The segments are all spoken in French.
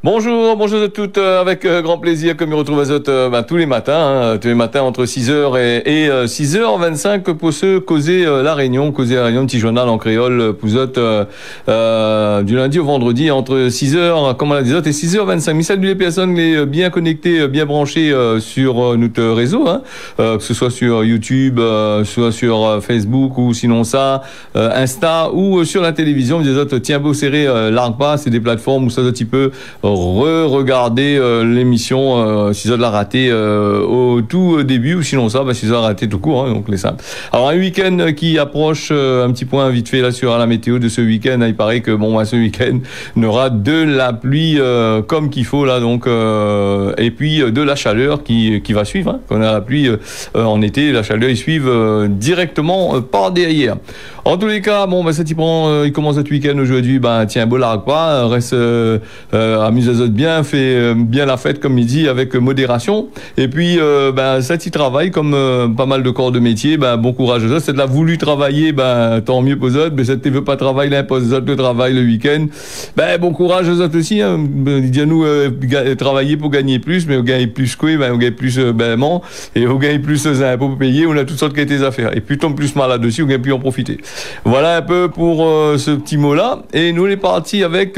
Bonjour, bonjour à toutes, avec grand plaisir comme je retrouve à autres tous les matins entre 6h et 6h25 pour se causer la Réunion, petit journal en créole pour autres du lundi au vendredi entre 6h, comme on l'a dit, et 6h25. Mais salut les personnes les bien connectées, bien branchées sur notre réseau, que ce soit sur YouTube, soit sur Facebook ou sinon ça, Insta ou sur la télévision. Des autres, tiens, beau serré, largue pas, c'est des plateformes où ça un petit peu re-regarder l'émission si vous l'a raté au tout début ou sinon ça si vous l'a raté tout court, donc les simples. Alors un week-end qui approche, un petit point vite fait là sur la météo de ce week-end, il paraît que ce week-end on aura de la pluie comme qu'il faut là, donc et puis de la chaleur qui va suivre, qu'on a la pluie en été, la chaleur ils suivent directement par derrière. En tous les cas, ça il commence ce week-end aujourd'hui, tiens, beau largue pas, reste amuse-toi bien, fait bien la fête comme il dit, avec modération. Et puis, ça y travaille comme pas mal de corps de métier, bon courage aux autres. C'est de la voulu travailler, tant mieux pour eux autres, mais si tu veux pas travailler, l'impose le travail le week-end, bon courage aux autres aussi, dis-nous, travailler pour gagner plus, mais on gagne plus quoi, on gagne plus et on gagne plus impôts pour payer, on a toutes sortes de affaires. Et puis, tombe plus mal là-dessus, on gagne plus en profiter. Voilà un peu pour ce petit mot-là. Et nous, on est parti avec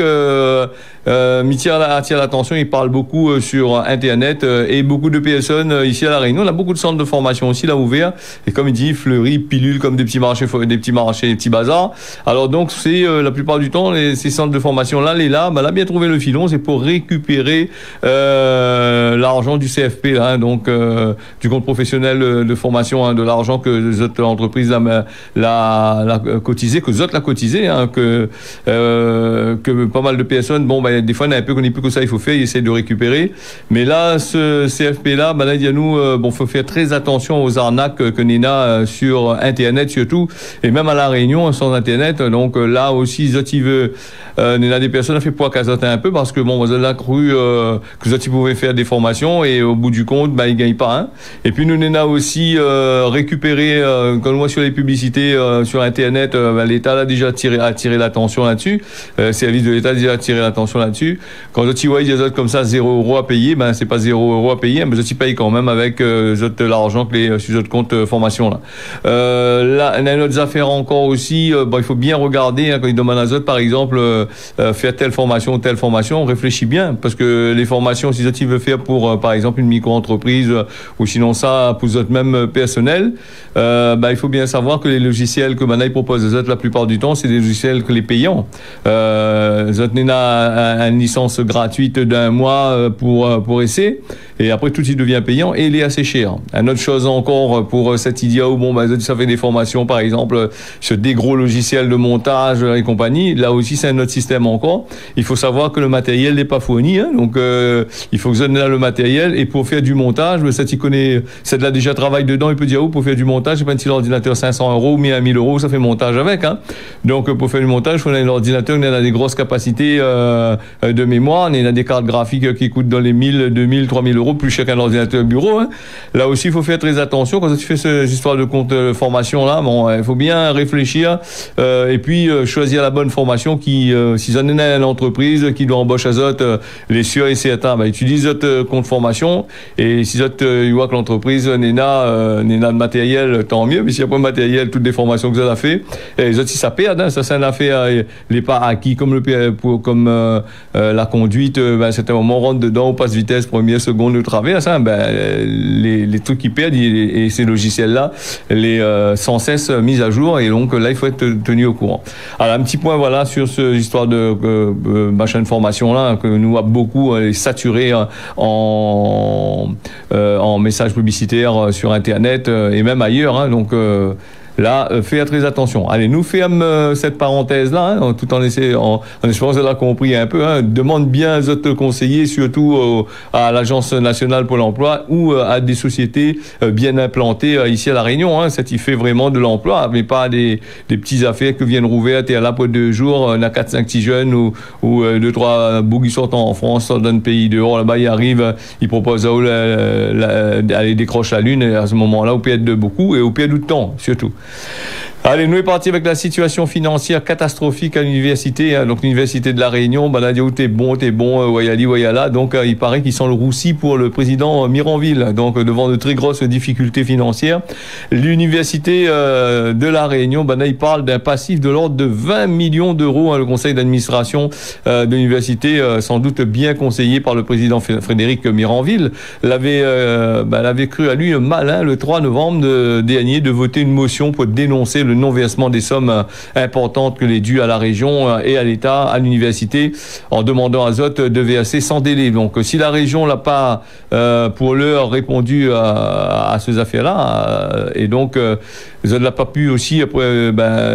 attire l'attention, il parle beaucoup sur Internet et beaucoup de personnes ici à La Réunion. On a beaucoup de centres de formation aussi là ouverts. Et comme il dit, fleuris, pilules comme des petits marchés, des petits bazars. Alors donc, c'est la plupart du temps, ces centres de formation là, là, bien trouvé le filon, c'est pour récupérer l'argent du CFP, là, donc du compte professionnel de formation, de l'argent que l'entreprise l'a cotisé, que Zot l'a cotisé, que pas mal de personnes, des fois on a un peu qu'on est plus que ça, il faut faire, il essaie de récupérer. Mais là, ce CFP là, là, il y a nous, faut faire très attention aux arnaques que Nina sur Internet surtout, et même à La Réunion sans Internet. Donc là aussi, Zot il veut, Nina des personnes a fait poids qu'à Zot un peu parce que Zot a cru que Zot il pouvait faire des formations et au bout du compte, il gagne pas. Et puis nous Nina aussi récupéré quand on voit sur les publicités sur Internet, l'État a déjà attiré l'attention là-dessus. Service de l'État a déjà attiré l'attention là-dessus. Quand tu vois des autres comme ça, 0 € à payer, c'est pas 0 € à payer, mais tu payes quand même avec l'argent que les sur votre compte formation là. Là, on a d'autres affaires encore aussi. Il faut bien regarder quand ils demandent à autres, par exemple, faire telle formation, on réfléchit bien parce que les formations, si tu veux faire pour, par exemple, une micro-entreprise ou sinon ça pour autres même personnel, il faut bien savoir que les logiciels que ils proposent aux autres la plupart du temps, c'est des logiciels que les payants. Une licence gratuite d'un mois pour essai et après tout il devient payant et il est assez cher. Une autre chose encore pour cette idée où ça fait des formations par exemple sur des gros logiciels de montage et compagnie, là aussi c'est un autre système encore. Il faut savoir que le matériel n'est pas fourni, donc il faut que vous ayez le matériel et pour faire du montage, ça tu connais, c'est de là déjà travail dedans, il peut dire pour faire du montage, c'est pas un petit ordinateur 500 € ou 1000 € ça fait montage avec, donc pour faire du montage, il faut un ordinateur qui a des grosses capacités de mémoire, on a des cartes graphiques qui coûtent dans les 1000, 2000, 3000 € plus cher qu'un ordinateur bureau. Là aussi, il faut faire très attention quand tu fais cette histoire de compte formation là. Il faut bien réfléchir et puis choisir la bonne formation qui, si on est une entreprise qui doit embaucher à Zot, les sûrs et certains, utilise votre compte formation et si Zot voit que l'entreprise n'est de matériel, tant mieux. Mais s'il n'y a pas de matériel, toutes les formations que vous avez fait, et les autres si ça perd, ça c'est une affaire, les pas acquis comme la conduite, à un certain moment on rentre dedans, on passe vitesse, première, seconde, le traverse, les trucs qui perdent et ces logiciels-là, sans cesse mis à jour et donc là il faut être tenu au courant. Alors un petit point voilà sur cette histoire de machin de formation là que nous a beaucoup saturé en messages publicitaires sur Internet et même ailleurs, donc là, faites très attention. Allez, nous fermons cette parenthèse-là, tout en espérant que vous avez compris un peu. Demande bien à votre conseiller, surtout à l'Agence nationale pour l'emploi ou à des sociétés bien implantées ici à La Réunion. Ça y fait vraiment de l'emploi, mais pas des petites affaires que viennent rouvrir. T'es là pour 2 jours, on a 4-5 petits jeunes ou 2-3 bouts qui sortent en France, dans un pays dehors, là-bas, ils arrivent, ils proposent d'aller décrocher la lune, et à ce moment-là, au pied de beaucoup et au pied du temps, surtout. Allez, nous est parti avec la situation financière catastrophique à l'université. Hein. Donc l'université de la Réunion, ben là, t'es bon, Wayali, Wayala. Donc il paraît qu'ils sont le roussi pour le président Miranville. Donc devant de très grosses difficultés financières, l'université de la Réunion, ben là, il parle d'un passif de l'ordre de 20 millions d'euros. Hein, le conseil d'administration de l'université, sans doute bien conseillé par le président Frédéric Miranville, l'avait cru à lui malin le 3 novembre dernier de voter une motion pour dénoncer le non-versement des sommes importantes que les dues à la région et à l'État, à l'université, en demandant à Zot de verser sans délai. Donc, si la région n'a pas, pour l'heure, répondu à ces affaires-là, et donc, Zot n'a pas pu aussi, après,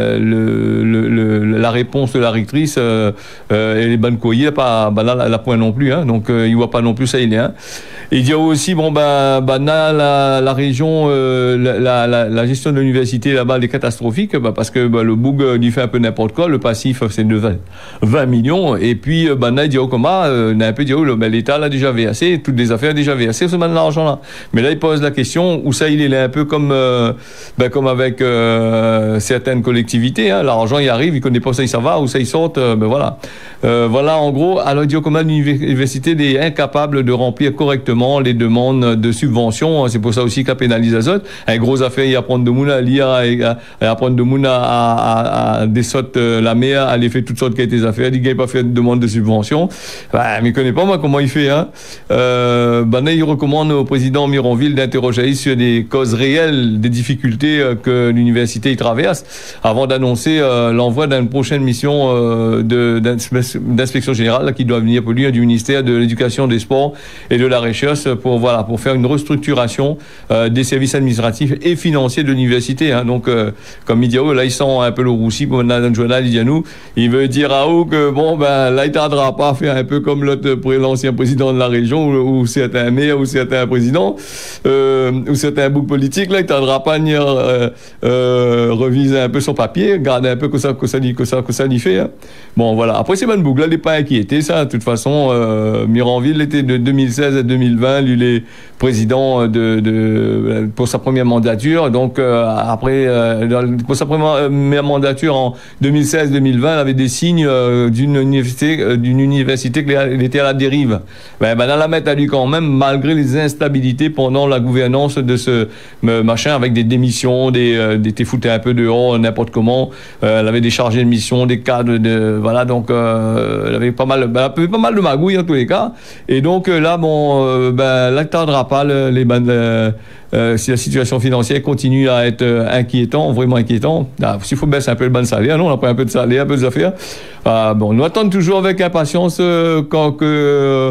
la réponse de la rectrice, et les bonnes courriers, la point non plus, hein, donc, il voit pas non plus ça, il est, hein. Il dit aussi, la région, la gestion de l'université là-bas, elle est catastrophique, parce que le boug lui fait un peu n'importe quoi, le passif c'est de 20 millions, et puis il dit l'État l'a déjà versé, toutes les affaires déjà versées, c'est maintenant l'argent là. Mais là il pose la question, où ça il est là un peu comme avec certaines collectivités, hein, l'argent il arrive, il connaît pas ça, il s'en va, où ça il sort, voilà. Voilà en gros, alors il dit comment l'université est incapable de remplir correctement les demandes de subventions, c'est pour ça aussi qu'à pénalise Azot, un gros affaire, il apprend de mouna à lire, apprendre de mouna à des sortes la mer, à aller faire toutes sortes de affaires, il n'a pas fait de demande de subvention, mais il connaît pas moi comment il fait, hein. Il recommande au président Miranville d'interroger sur des causes réelles des difficultés que l'université y traverse avant d'annoncer l'envoi d'une prochaine mission d'inspection générale là, qui doit venir pour lui du ministère de l'Éducation, des Sports et de la Recherche pour faire une restructuration des services administratifs et financiers de l'université. Hein. Donc, comme il dit, là, ils sont un peu le roussi pour dans le journal, il dit à nous, il veut dire à eux que, là, il tardera pas à faire un peu comme l'ancien président de la région, ou certains maires, ou certains présidents, ou certains boucs politiques, là, il tardera pas à venir reviser un peu son papier, regarder un peu que ça lui fait. Hein. Bon, voilà. Après, c'est bonne boucle, là, il n'est pas inquiété, ça. De toute façon, Miranville était de 2016 à 2020, lui, il est président pour sa première mandature. Donc, pour sa première mandature en 2016-2020, il avait des signes d'une université qui était à la dérive. Dans la mettre à lui quand même, malgré les instabilités pendant la gouvernance de ce machin, avec des démissions, des foutés un peu dehors, n'importe comment. Elle avait des chargés de mission, des cadres, voilà, donc elle avait pas mal de magouilles en tous les cas. Et donc là, là, il ne tardera pas si la situation financière continue à être vraiment inquiétant. S'il faut baisser un peu le ban de salaire, non, on a pris un peu de salaire, un peu d'affaires. Nous attendons toujours avec impatience quand le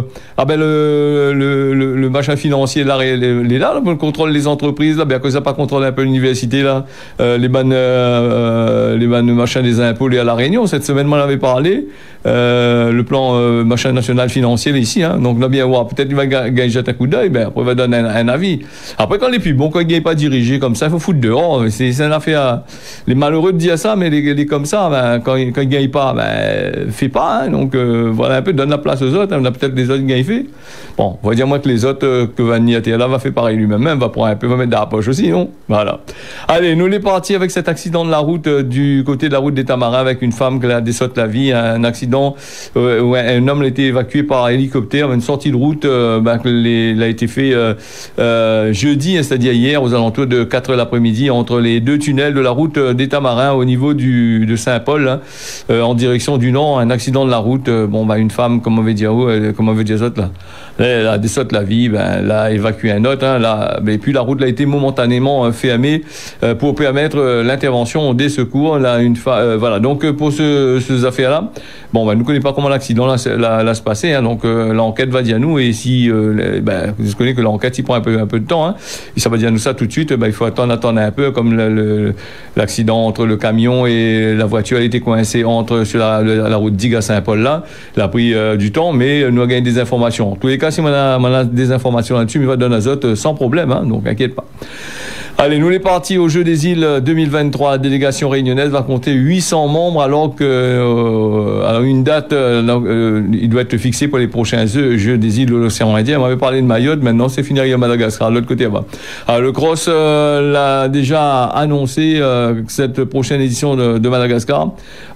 machin financier là, le contrôle des entreprises, là, bien que ça pas contrôle un peu l'université là, les bannes machins des impôts à la Réunion. Cette semaine, moi, on avait parlé. Le plan machin national financier là, ici, hein, donc on a bien voir, peut-être il va gagner un coup d'œil, après il va donner un avis. Après quand les plus bons, quand il n'est pas dirigé comme ça, il faut foutre dehors, c'est une affaire, les malheureux de dire ça, mais les comme ça, quand il ne gagne pas, fait pas, hein, donc voilà un peu, donne la place aux autres, hein, on a peut-être des autres qui gagnent fait. Bon, on va dire moi que les autres, que Van Niaté là va faire pareil lui-même, va prendre un peu, va mettre dans la poche aussi, non? Voilà. Allez, nous les partis avec cet accident de la route, du côté de la route des Tamarins, avec une femme qui a déçote la vie, un accident où un homme a été évacué par hélicoptère, une sortie de route, il a été fait jeudi, c'est-à-dire hier, aux alentours de 4 heures l'après-midi, entre les deux tunnels de la route des Tamarins au niveau de Saint-Paul, hein, en direction du Nord, un accident de la route, une femme, comment on veut dire autre, là, elle a déçote la vie, elle a évacué un autre, hein, et puis la route a été momentanément fermée pour permettre l'intervention des secours, là, voilà, donc pour ces affaires-là, nous ne connaissons pas comment l'accident là se passer, hein, donc l'enquête va dire nous, et si vous connaissez que l'enquête il prend un peu de temps, hein, et ça va dire nous ça tout de suite, il faut attendre un peu, comme l'accident entre le camion et la voiture, elle était coincée sur la route d'Ig à Saint-Paul là, il a pris du temps, mais nous avons gagné des informations. En tous les cas, si on a des informations là-dessus, il va donner azote sans problème, hein, donc inquiète pas. Allez, nous les partis aux Jeux des Îles 2023. La délégation réunionnaise va compter 800 membres alors que alors une date, il doit être fixé pour les prochains Jeux des Îles de l'océan Indien. On m'avait parlé de Mayotte, maintenant c'est fini à Madagascar, de l'autre côté là-bas. Alors le CROSS l'a déjà annoncé que cette prochaine édition de Madagascar,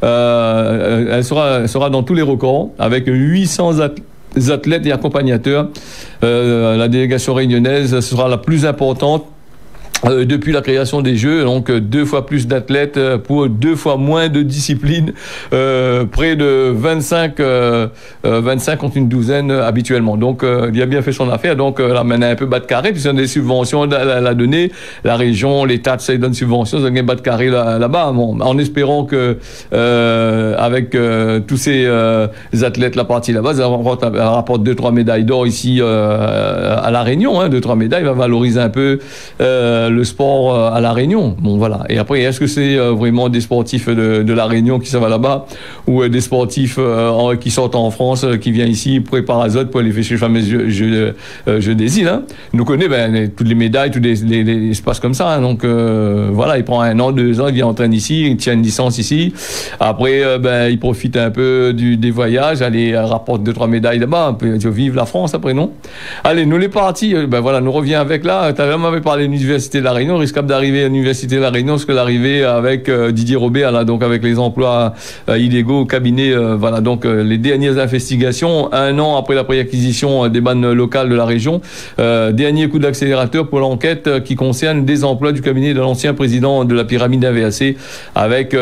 elle sera dans tous les records avec 800 athlètes et accompagnateurs. La délégation réunionnaise sera la plus importante depuis la création des Jeux, donc 2 fois plus d'athlètes pour 2 fois moins de disciplines, près de 25 contre une douzaine habituellement. Donc il a bien fait son affaire. Donc là maintenant un peu bas de carré, puisqu'il y a des subventions à donner. La région, l'État, ça ils donnent subventions, ça gagne bas de carré là-bas. Bon, en espérant que avec tous ces athlètes la partie là-bas, ça rapporte 2-3 médailles d'or ici à la Réunion. 2-3 médailles va valoriser un peu le sport à la Réunion. Bon voilà. Et après, est-ce que c'est vraiment des sportifs de la Réunion qui s'en va là-bas ou des sportifs qui sortent en France, qui viennent ici préparent azote pour aller faire ces fameux jeux des îles. Nous connaît toutes les médailles, tous les espaces comme ça. Donc voilà, il prend 1 an, 2 ans, il vient entraîner ici, il tient une licence ici. Après, il profite un peu des voyages, allez rapporte 2-3 médailles là-bas. Vive la France après, non? Allez, nous les partis. Voilà, nous revient avec là. Tu m'avais parlé de l'université de la Réunion, risquable d'arriver à l'université de la Réunion, parce que l'arrivée avec Didier Robert, là, donc avec les emplois illégaux au cabinet, voilà, donc les dernières investigations, 1 an après la préacquisition des bannes locales de la région, dernier coup d'accélérateur pour l'enquête qui concerne des emplois du cabinet de l'ancien président de la pyramide AVAC, avec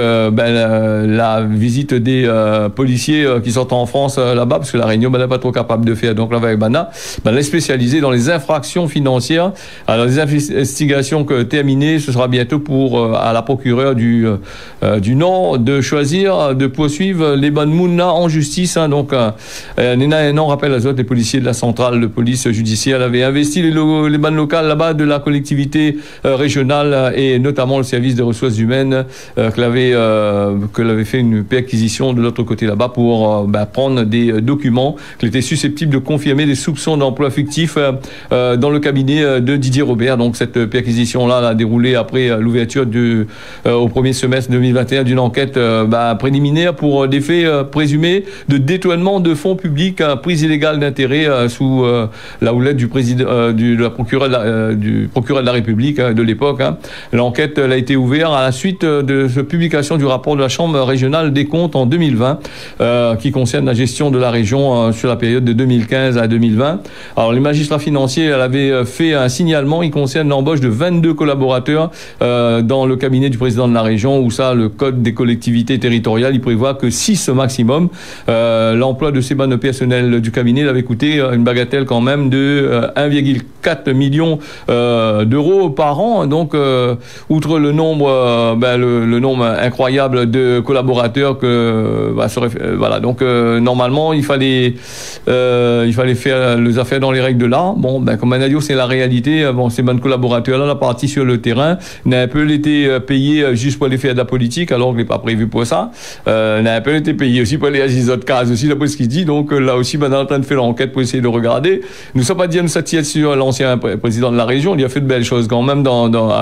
la visite des policiers qui sortent en France là-bas, parce que la Réunion n'est pas trop capable de faire. Donc là, avec Bana, elle est spécialisée dans les infractions financières. Alors les investigations terminées, ce sera bientôt pour à la procureure du Nord de choisir de poursuivre les bannes Mouna en justice. Donc un an, rappelle à les policiers de la centrale de police judiciaire avaient investi les bannes locales là-bas de la collectivité régionale et notamment le service des ressources humaines que l'avait fait une perquisition de l'autre côté là-bas pour prendre des documents qui étaient susceptibles de confirmer des soupçons d'emploi fictif dans le cabinet de Didier Robert. Donc cette perquisition-là a déroulé après l'ouverture au premier semestre 2021 d'une enquête préliminaire pour des faits présumés de détournement de fonds publics, prise illégale d'intérêt sous la houlette du procureur de la République de l'époque. L'enquête a été ouverte à la suite de la publication du rapport de la Chambre régionale des comptes en 2020 qui concerne la gestion de la région sur la période de 2015 à 2020. Alors les magistrats financiers avaient fait un signalement, il concerne l'embauche de 22 collaborateurs dans le cabinet du président de la région, où ça, le code des collectivités territoriales, il prévoit que 6 maximum. L'emploi de ces bannes personnels du cabinet avait coûté une bagatelle quand même de 1,4 million d'euros par an. Donc, outre le nombre, le nombre incroyable de collaborateurs voilà. Donc, normalement, il fallait faire les affaires dans les règles de l'art. Bon, comme on a dit, c'est la réalité. Bon, ces bannes collaborateurs-là, la partie sur le terrain, n'a un peu été payé juste pour aller faire de la politique, alors qu'il n'est pas prévu pour ça. N'a un peu été payé aussi pour aller à les autres cases aussi, d'après ce qu'il dit. Donc là aussi, on est en train de faire l'enquête pour essayer de regarder. Nous ne sommes pas dit à nous satisfaire sur l'ancien président de la région. Il a fait de belles choses quand même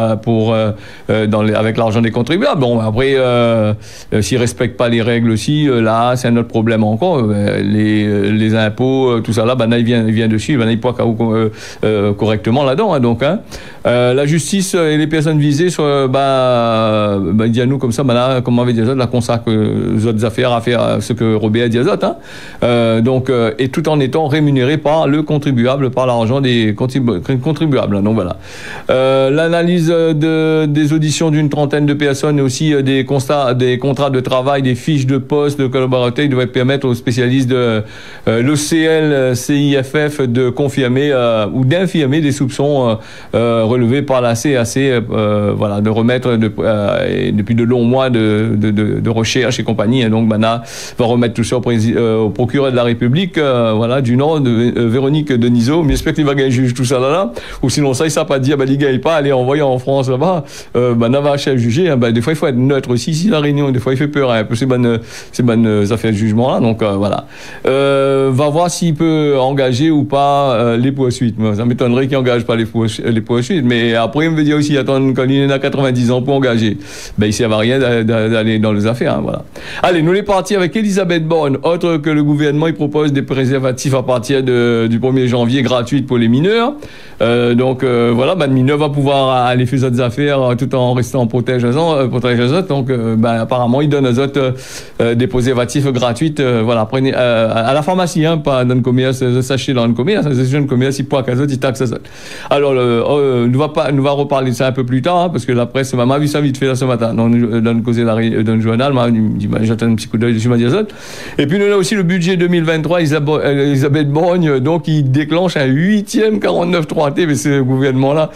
avec l'argent des contribuables. Bon, après, s'il ne respecte pas les règles aussi, là, c'est un autre problème encore. Les impôts, tout ça là, il vient dessus, il pointe correctement là-dedans. Donc, la justice et les personnes visées dit à nous comme ça, comme on avait dit la consacre aux autres affaires à faire ce que Robert a dit aux autres. Donc, et tout en étant rémunéré par le contribuable, par l'argent des contribuables. Donc voilà. L'analyse des auditions d'une trentaine de personnes et aussi des contrats de travail, des fiches de poste de collaborateurs, il devrait permettre aux spécialistes de l'OCL-CIFF de confirmer ou d'infirmer des soupçons relevés par la CAC, voilà, de remettre depuis de longs mois de recherche et compagnie. Et donc, va remettre tout ça au procureur de la République, voilà, du Nord, Véronique Denisot. Mais j'espère qu'il va gagner juge tout ça là, ou sinon ça, il ne s'est pas dit, il gagne pas, allez, envoyer en France là-bas, va chef juger. Des fois, il faut être neutre aussi, ici, la Réunion, des fois, il fait peur, un peu ces bonnes affaires de jugement là. Donc, voilà. Va voir s'il peut engager ou pas les poursuites. Ça m'étonnerait qu'il n'engage pas les poursuites, mais après, il me dit aussi, attends, quand il a 90 ans pour engager. Ben, il ne sert à rien d'aller dans les affaires, hein, voilà. Allez, nous les partis avec Elisabeth Borne. Autre que le gouvernement, il propose des préservatifs à partir du 1er janvier gratuits pour les mineurs. Donc, voilà, ben, le mineur va pouvoir aller faire des affaires tout en restant protégé aux autres. Donc, ben, apparemment, il donne aux autres des préservatifs gratuits. Voilà, prenez à la pharmacie, hein, pas dans le commerce, sachez dans le commerce, c'est le commerce, il pointe aux autres, il taxe aux autres. Alors, nous va reparler de ça un peu plus tard, hein, parce que la presse m'a vu ça vite fait là ce matin, dans le causé dans le journal, il me dit, j'attends un petit coup d'œil, je m'ai dit ça. Et puis, nous avons aussi le budget 2023, Elisabeth Borne, donc, il déclenche un 8e 49.3T, mais ce gouvernement-là,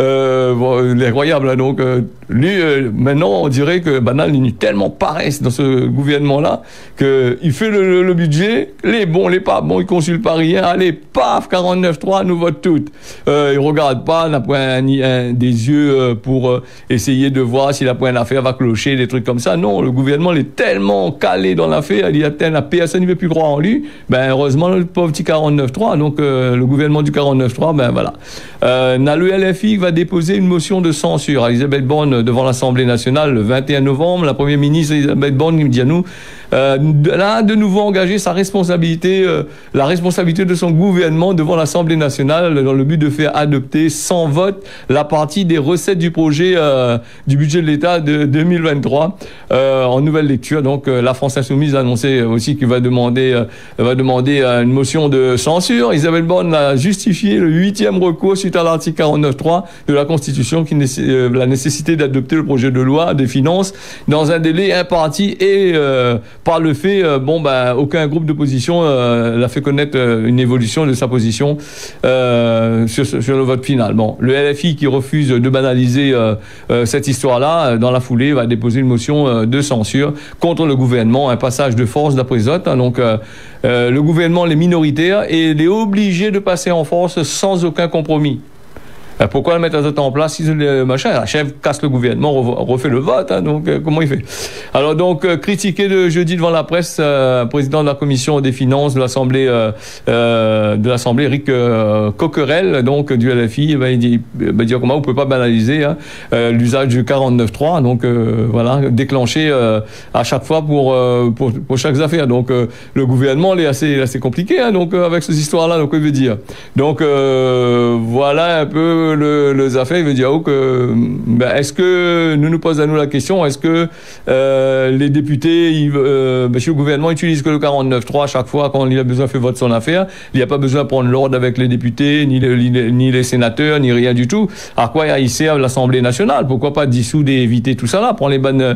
incroyable, hein, donc, lui, maintenant, on dirait que Banal, il est tellement paresse dans ce gouvernement-là, qu'il fait le budget, les bons, les pas bons, il consulte pas rien, allez, paf, 49.3, nous vote toutes. Il regarde pas, n'a point des yeux pour essayer de voir si la point d'affaire va clocher, des trucs comme ça. Non, le gouvernement, il est tellement calé dans l'affaire, il atteint la personne ne veut plus croire en lui. Ben, heureusement, le pauvre petit 49.3, donc le gouvernement du 49.3, ben voilà. Le LFI va déposer une motion de censure à Elisabeth Borne devant l'Assemblée nationale le 21 novembre. La Première ministre Elisabeth Borne me dit à nous, là, de nouveau engager sa responsabilité, la responsabilité de son gouvernement devant l'Assemblée nationale dans le but de faire adopter sans vote la partie des recettes du projet du budget de l'État de 2023 en nouvelle lecture. Donc, la France Insoumise a annoncé aussi qu'il va demander une motion de censure. Elisabeth Borne a justifié le 8e recours suite à l'article 49.3 de la Constitution qui la nécessité d'adopter le projet de loi des finances dans un délai imparti et par le fait, aucun groupe d'opposition l'a fait connaître une évolution de sa position sur le vote final. Bon, le LFI qui refuse de banaliser cette histoire-là, dans la foulée, va déposer une motion de censure contre le gouvernement, un passage de force d'après les autres. Donc, le gouvernement, les minoritaires, et il est obligé de passer en force sans aucun compromis. Pourquoi le mettre en place si le machin, la chef casse le gouvernement, refait le vote, hein, donc comment il fait? Alors donc critiqué de jeudi devant la presse, président de la commission des finances de l'Assemblée, Eric Coquerel, donc du LFI, il va dire comment on peut pas banaliser l'usage du 49.3, donc voilà, déclenché à chaque fois pour chaque affaire. Donc le gouvernement est assez compliqué, hein, donc avec ces histoires-là, donc il veut dire. Donc voilà un peu les affaires, il veut dire est-ce que nous posons à nous la question, est-ce que les députés, si le gouvernement utilise que le 49.3 à chaque fois quand il a besoin de faire vote son affaire, il n'y a pas besoin de prendre l'ordre avec les députés, ni les sénateurs, ni rien du tout. À quoi il sert l'Assemblée nationale? Pourquoi pas dissoudre et éviter tout ça là? Prendre les bonnes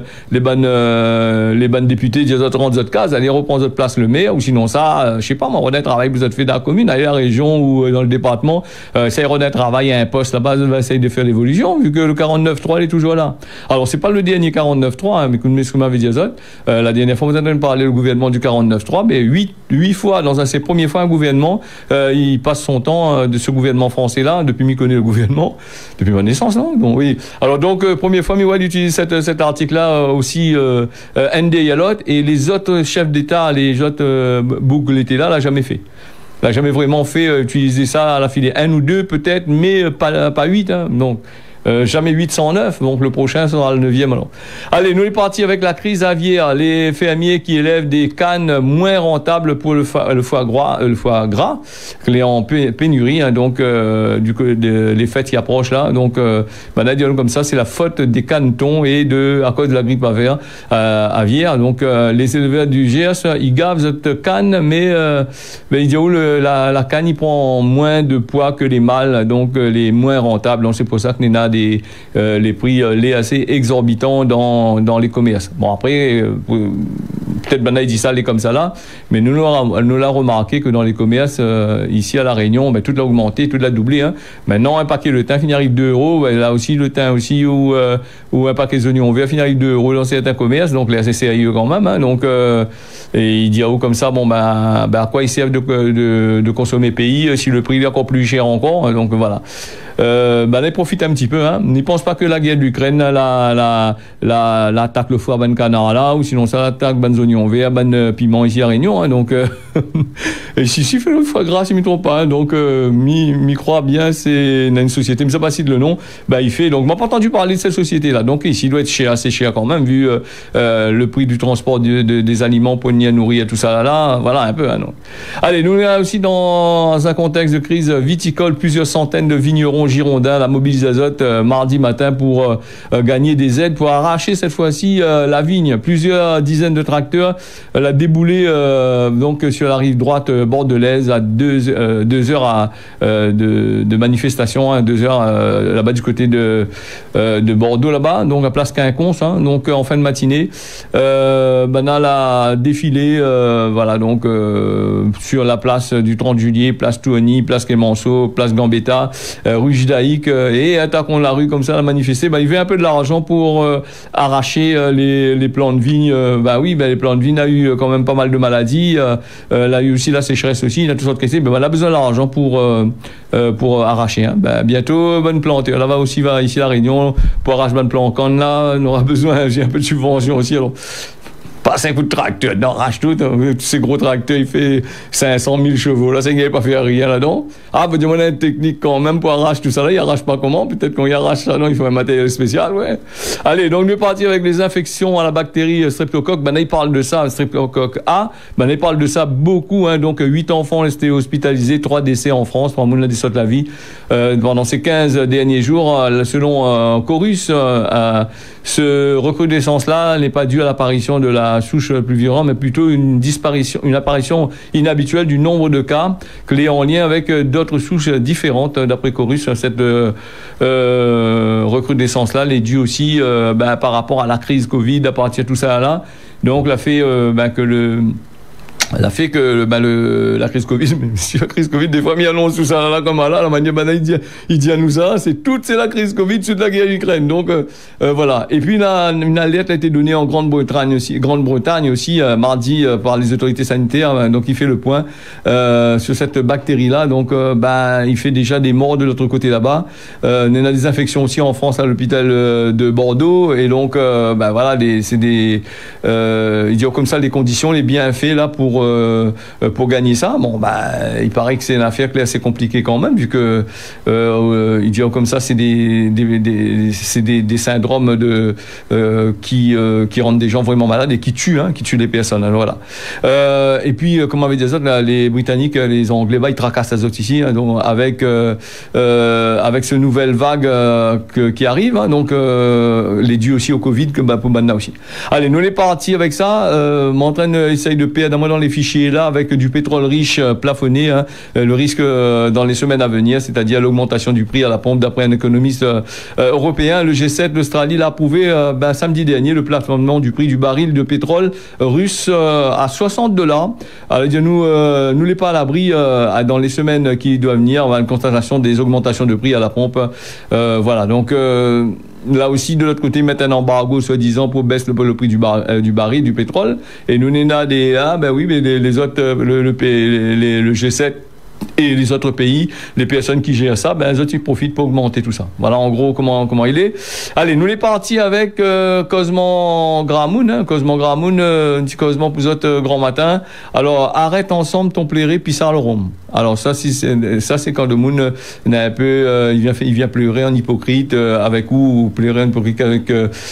députés, dire autres rentrent autres cases, aller reprendre votre place le maire, ou sinon ça, je sais pas, on a un travail que vous avez fait dans la commune, aller à la région ou dans le département, ça y un travail à un poste là-bas, va essayer de faire l'évolution, vu que le 49.3 est toujours là. Alors, c'est pas le dernier 49.3, hein, mais comme ce que m'avait dit Azot, la dernière fois, vous avez parlé le gouvernement du 49.3, mais 8 fois, dans ses premières fois, un gouvernement, il passe son temps de ce gouvernement français-là, depuis qu'il connaît le gouvernement, depuis ma naissance, non? Donc, oui. Alors, donc, première fois, il utilise cet article-là aussi, ND Yalot, et les autres chefs d'État, les autres boucles l'été là, l'a jamais fait. Il n'a jamais vraiment fait utiliser ça à la filée. 1 ou 2 peut-être, mais pas 8. Hein, donc, jamais 809, donc le prochain sera le 9e. Alors. Allez, nous sommes partis avec la crise aviaire. Les fermiers qui élèvent des cannes moins rentables pour le foie gras, qui est en pénurie, hein, donc les fêtes qui approchent là. Donc, comme ça, c'est la faute des canetons et à cause de la grippe aviaire. Donc, les éleveurs du GS, ils gavent cette canne, mais ils disent la canne, il prend moins de poids que les mâles, donc les moins rentables. Donc, c'est pour ça que nous avons les prix lait assez exorbitants dans les commerces. Bon, après, peut-être il dit ça, les comme ça là, mais nous l'avons remarqué que dans les commerces, ici à La Réunion, tout l'a augmenté, tout l'a doublé. Hein. Maintenant, un paquet de thym finit à 2 €, là aussi le thym aussi, ou un paquet d'oignons verts finit à 2 € dans certains commerces, donc là c'est sérieux quand même. Hein, donc, et il dit comme ça, à quoi ils servent de consommer pays si le prix est encore plus cher encore, donc voilà. Là, ils profitent un petit peu, hein. N'y pense pas que la guerre d'Ukraine, l'attaque le foie ban canard là, ou sinon ça attaque ban oignons verts, ban piment ici à Réunion, hein. Donc, et si fait le foie gras, si je ne me trompe pas, hein. Donc, m'y croit bien, c'est une société, mais ça pas si le nom, il fait, donc, moi pas entendu parler de cette société-là. Donc, ici, il doit être cher, assez cher quand même, vu le prix du transport des aliments, poignets à nourrir et tout ça là, voilà un peu, hein, non. Allez, nous, là aussi, dans un contexte de crise viticole, plusieurs centaines de vignerons girondins, la mobilisation mardi matin pour gagner des aides, pour arracher cette fois-ci la vigne. Plusieurs dizaines de tracteurs la déboulé donc sur la rive droite bordelaise à 2 heures de manifestation, hein, 2 heures là-bas du côté de Bordeaux là-bas, donc à place Quinconce, hein, donc en fin de matinée. Banal a défilé, voilà, donc sur la place du 30 juillet, place Touani, place Clémenceau, place Gambetta, rue Judaïque, et attaquons la rue comme ça, à manifester. Il fait un peu de l'argent pour arracher les plants de vigne. Les plants de vigne a eu quand même pas mal de maladies. Il a eu aussi la sécheresse aussi, il a toutes sortes de questions. Il a besoin d'argent pour arracher. Hein. Bientôt, bonne plante. Là va aussi ici la Réunion pour arracher bonne plante. Quand là, on aura besoin, j'ai un peu de subvention aussi. Alors, pas 5 coups de tracteur, non, arrache tout. Ces gros tracteurs, il fait 500 000 chevaux. Là, c'est qu'il n'avait pas fait rien là-dedans. Vous demandez une technique quand même pour arracher tout ça là. Il arrache pas comment? Peut-être qu'on y arrache ça, non, il faut un matériel spécial, ouais. Allez, donc, nous partir avec les infections à la bactérie streptocoque. Là, il parle de ça, streptocoque A. Il parle de ça beaucoup, hein. Donc, 8 enfants restés hospitalisés, 3 décès en France. Pour moun, des la vie. Pendant ces 15 derniers jours, selon Corus, ce recrudescence-là n'est pas dû à l'apparition de la souche plus virulente, mais plutôt une apparition inhabituelle du nombre de cas clés en lien avec d'autres souches différentes. D'après Corus, cette recrudescence-là est due aussi par rapport à la crise Covid, à partir de tout ça là. Donc, la fait que la crise Covid, la crise Covid, des fois, il annonce tout ça là comme là, la manière il dit à nous ça, c'est la crise Covid, c'est de la guerre d'Ukraine. Donc, voilà. Et puis, une alerte a été donnée en Grande-Bretagne aussi, mardi, par les autorités sanitaires. Donc, il fait le point, sur cette bactérie-là. Donc, il fait déjà des morts de l'autre côté là-bas. Il y a des infections aussi en France à l'hôpital de Bordeaux. Et donc, voilà, c'est des, il dit comme ça, les conditions, les bienfaits, là, pour gagner ça. Il paraît que c'est une affaire qui est assez compliquée quand même, vu que il dit comme ça, c'est des syndromes qui rendent des gens vraiment malades et qui tuent les personnes. Alors, voilà. Et puis, comme on avait dit les Britanniques, les Anglais, ils tracassent les autres ici, hein, donc avec ce nouvelle vague qui arrive, hein, donc les dus aussi au Covid que pour maintenant aussi. Allez, nous on est partis avec ça. M'entraîne essaye de payer dans les fichiers là avec du pétrole riche plafonné, hein, le risque dans les semaines à venir, c'est-à-dire l'augmentation du prix à la pompe. D'après un économiste européen, le G7, l'Australie l'a approuvé samedi dernier le plafonnement du prix du baril de pétrole russe à $60. Alors nous n'est pas à l'abri dans les semaines qui doivent venir, une constatation des augmentations de prix à la pompe. Voilà, donc là aussi, de l'autre côté, ils mettent un embargo, soi-disant, pour baisser le prix du baril, du pétrole. Et nous, on a mais les autres, le G7 et les autres pays, les personnes qui gèrent ça, les autres, ils profitent pour augmenter tout ça. Voilà, en gros, comment il est. Allez, nous, les partis avec Cosmo Gramoun, hein. Cosmo Gramoun, dit Cosmo pour autres grand matin. Alors, arrête ensemble ton plairé, puis ça le rhum. Alors, ça, c'est quand le monde un peu, il vient pleurer en hypocrite, avec ou pleurer en hypocrite avec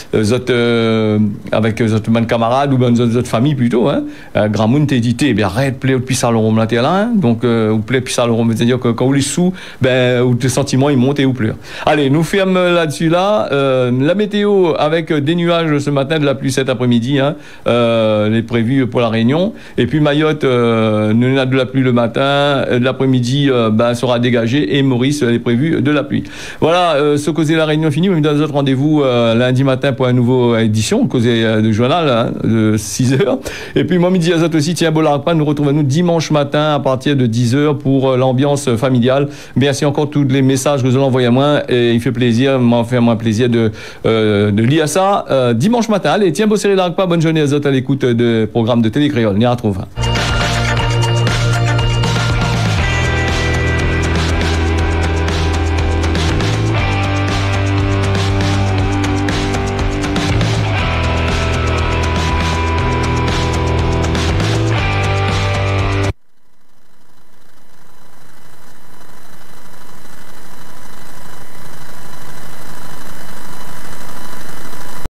autres camarades ou autres familles plutôt, hein. Gramoun t'a dit, arrête, pleurer, puis ça le rhum là, t'es là, hein. Donc, ou plaît, puis ça le rhum, c'est-à-dire que quand vous les sous, où tes sentiments, ils montent et vous pleurent. Allez, nous ferme là-dessus là. La météo avec des nuages ce matin, de la pluie cet après-midi, hein, les prévus pour la Réunion. Et puis Mayotte, nous a de la pluie le matin. L'après-midi sera dégagé et Maurice est prévu de la pluie. Voilà, ce Causé la Réunion fini. Mais dans autres rendez-vous lundi matin pour une nouvelle édition, Causé de journal, hein, de 6h. Et puis moi midi à Zot aussi, tiens, Bolarpa, nous retrouvons dimanche matin à partir de 10h pour l'ambiance familiale. Merci encore tous les messages que vous envoyez à moi et il fait plaisir, m'en fait moins plaisir de lire ça dimanche matin. Allez, tiens, Bosseri Larpa, bonne journée à Zot à l'écoute de programme de Télé Créole. On y retrouve.